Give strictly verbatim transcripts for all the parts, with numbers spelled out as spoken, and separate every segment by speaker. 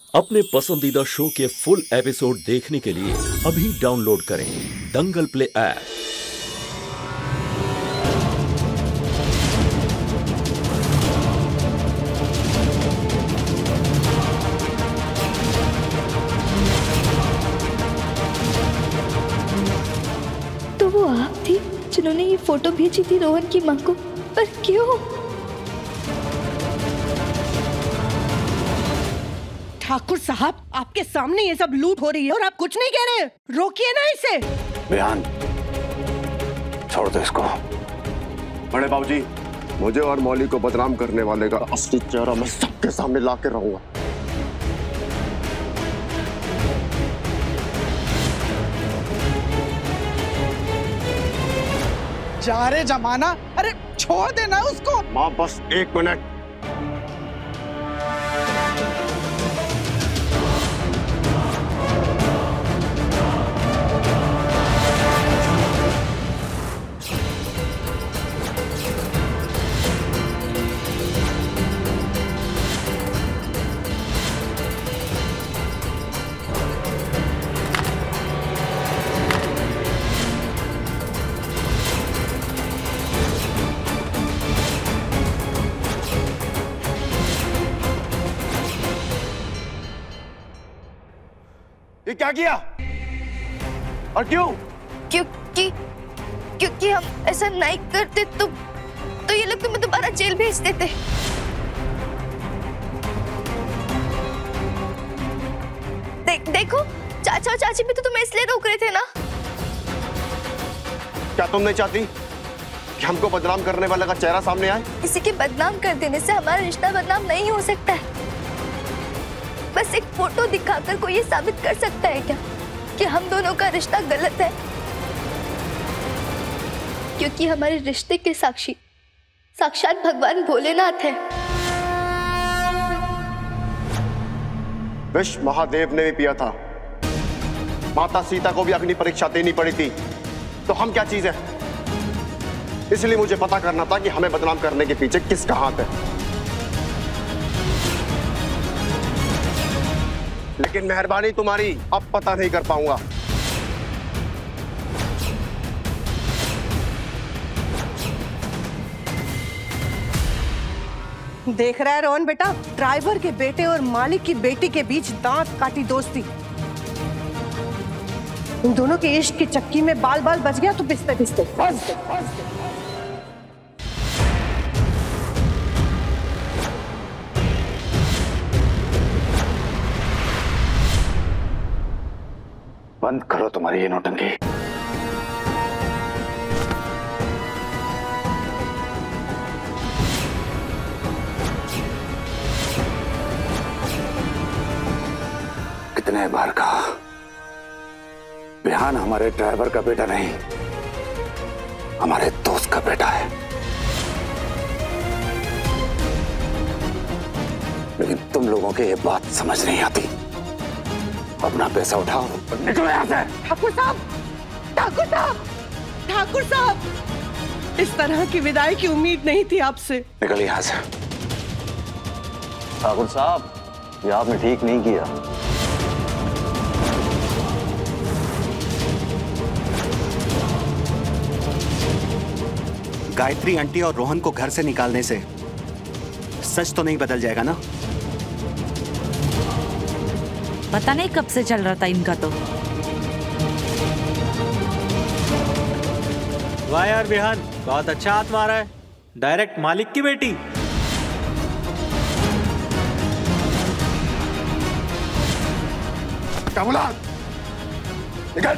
Speaker 1: अपने पसंदीदा शो के फुल एपिसोड देखने के लिए अभी डाउनलोड करें दंगल प्ले ऐप।
Speaker 2: तो वो आप थी जिन्होंने ये फोटो भेजी थी रोहन की मां को, पर क्यों?
Speaker 3: ठाकुर साहब, आपके सामने ये सब लूट हो रही है और आप कुछ नहीं कह रहे। रोकिए ना इसे।
Speaker 4: बिहान, छोड़ दो इसको।
Speaker 5: बड़े बाबूजी, मुझे और मौली को बदनाम करने वाले का असली चेहरा मैं सबके सामने ला के रहूंगा।
Speaker 6: जा रे जमाना, अरे छोड़ देना उसको।
Speaker 5: माँ बस एक मिनट। ये क्या किया और क्यों?
Speaker 2: क्योंकि क्योंकि हम ऐसा नहीं करते तो तो ये लोग तुम्हें दोबारा जेल भेज देते। दे, देखो चाचा और चाची भी तो तुम्हें इसलिए रोक रहे थे ना।
Speaker 5: क्या तुम नहीं चाहती कि हमको बदनाम करने वाले का चेहरा सामने आए?
Speaker 2: किसी के बदनाम कर देने से हमारा रिश्ता बदनाम नहीं हो सकता है। बस एक फोटो दिखाकर कोई ये साबित कर सकता है क्या कि हम दोनों का रिश्ता गलत है? क्योंकि हमारे रिश्ते के साक्षी साक्षात भगवान भोलेनाथ है।
Speaker 5: विष महादेव ने भी पिया था, माता सीता को भी अग्नि परीक्षा देनी पड़ी थी, तो हम क्या चीज है? इसलिए मुझे पता करना था कि हमें बदनाम करने के पीछे किसका हाथ है। लेकिन मेहरबानी तुम्हारी अब पता नहीं कर पाऊंगा।
Speaker 3: देख रहा है रोहन बेटा, ड्राइवर के बेटे और मालिक की बेटी के बीच दांत काटी दोस्ती। इन दोनों के इश्क की चक्की में बाल बाल बच गया तो पिसते पिसते फंस गए, फंस गए।
Speaker 4: बंद करो तुम्हारी ये नौटंकी। कितने बार कहा, बिहान हमारे ड्राइवर का बेटा नहीं, हमारे दोस्त का बेटा है। लेकिन तुम लोगों के ये बात समझ नहीं आती। अपना पैसा उठाओ और निकलो यहाँ से।
Speaker 3: ठाकुर साहब, ठाकुर साहब, ठाकुर साहब, इस तरह की विदाई की उम्मीद नहीं थी आपसे।
Speaker 4: निकल यहाँ से।
Speaker 7: ठाकुर साहब, ये आपने ठीक नहीं किया।
Speaker 8: गायत्री आंटी और रोहन को घर से निकालने से सच तो नहीं बदल जाएगा ना?
Speaker 9: पता नहीं कब से चल रहा था इनका तो।
Speaker 10: वाह यार बिहान, बहुत अच्छा हाथ मारा है। डायरेक्ट मालिक की बेटी।
Speaker 5: क्या बोला? निकल।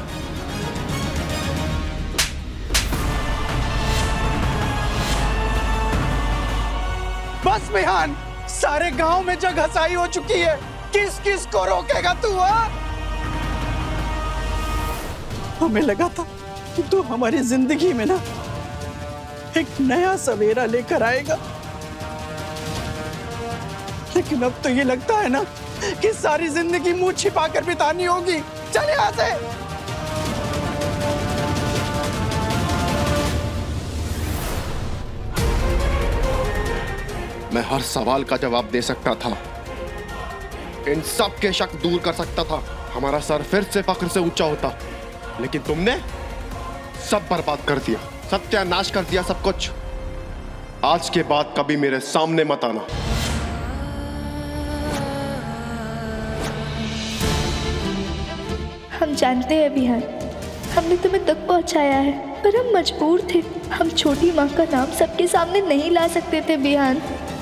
Speaker 6: बस बिहान, सारे गांव में जग हसाई हो चुकी है। किस किस को रोकेगा तू? हा? हमें लगा था कि तू हमारी जिंदगी में ना एक नया सवेरा लेकर आएगा, लेकिन अब तो ये लगता है ना कि सारी जिंदगी मुंह छिपाकर बितानी होगी। चल यहाँ से।
Speaker 5: मैं हर सवाल का जवाब दे सकता था, इन सब के शक दूर कर सकता था, हमारा सर फिर से फख्र से ऊंचा होता, लेकिन तुमने सब बर्बाद कर दिया, सत्यानाश कर दिया सब कुछ। आज के बाद कभी मेरे सामने मत आना।
Speaker 2: हम जानते हैं बिहान, हमने तुम्हें दुख पहुंचाया है, पर हम मजबूर थे। हम छोटी माँ का नाम सबके सामने नहीं ला सकते थे बिहान।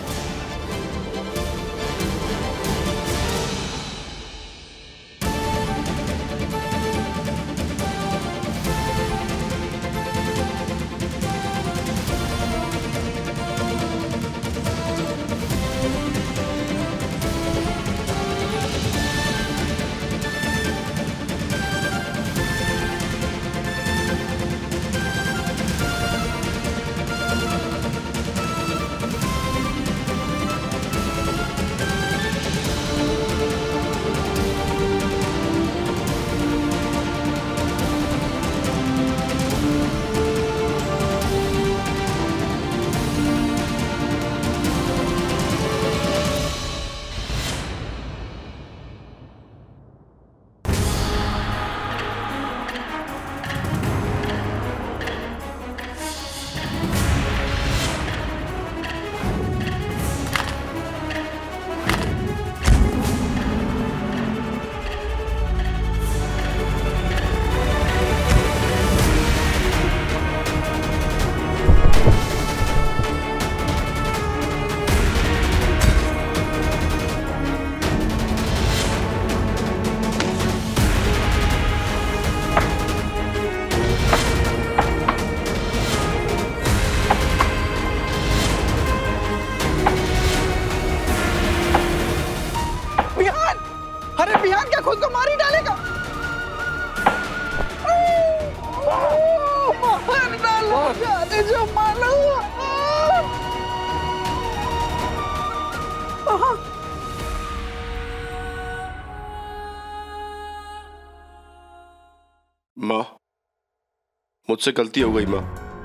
Speaker 5: माँ, मुझसे गलती हो गई माँ,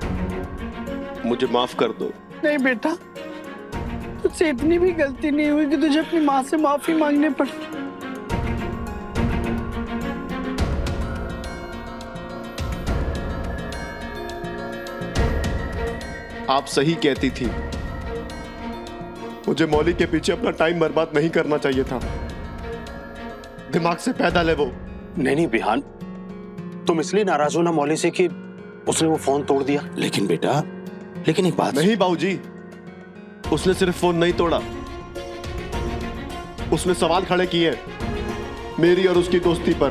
Speaker 5: मुझे माफ कर दो।
Speaker 6: नहीं बेटा, तुझसे इतनी भी गलती नहीं हुई कि तुझे अपनी माँ से माफी मांगने पड़े।
Speaker 5: आप सही कहती थी, मुझे मौली के पीछे अपना टाइम बर्बाद नहीं करना चाहिए था। दिमाग से पैदल है वो।
Speaker 8: नहीं नहीं बिहान, तुम इसलिए नाराज हो ना मौली से कि उसने वो फोन तोड़ दिया।
Speaker 1: लेकिन बेटा, लेकिन एक बात
Speaker 5: नहीं बाबूजी, उसने सिर्फ फोन नहीं तोड़ा, उसने सवाल खड़े किए मेरी और उसकी दोस्ती पर।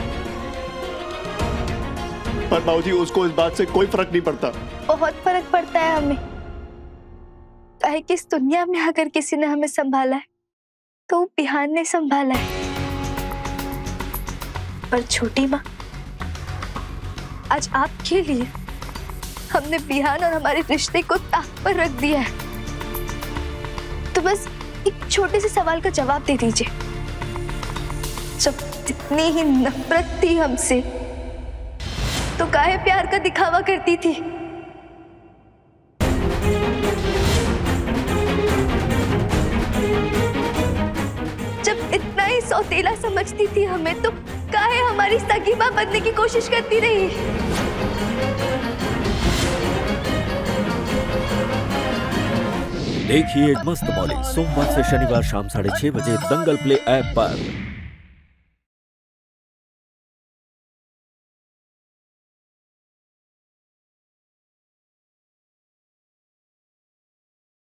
Speaker 5: पर बाबूजी, उसको इस बात से कोई फर्क नहीं पड़ता।
Speaker 2: बहुत फर्क पड़ता है हमें, काहे कि इस दुनिया में अगर किसी ने हमें संभाला है तो वो बिहान ने संभाला है। पर छोटी माँ, आज आपके लिए हमने बिहान और हमारे रिश्ते को ताक पर रख दिया है। तो बस एक छोटे से सवाल का जवाब दे दीजिए। जब जितनी ही नफरत थी हमसे, तो काहे प्यार का दिखावा करती थी? जब इतना ही सौतेला समझती थी हमें, तो काहे हमारी सगी मां बनने की कोशिश करती रही?
Speaker 1: देखिए मस्त मौली सोमवार से शनिवार शाम साढ़े छह बजे दंगल प्ले ऐप पर।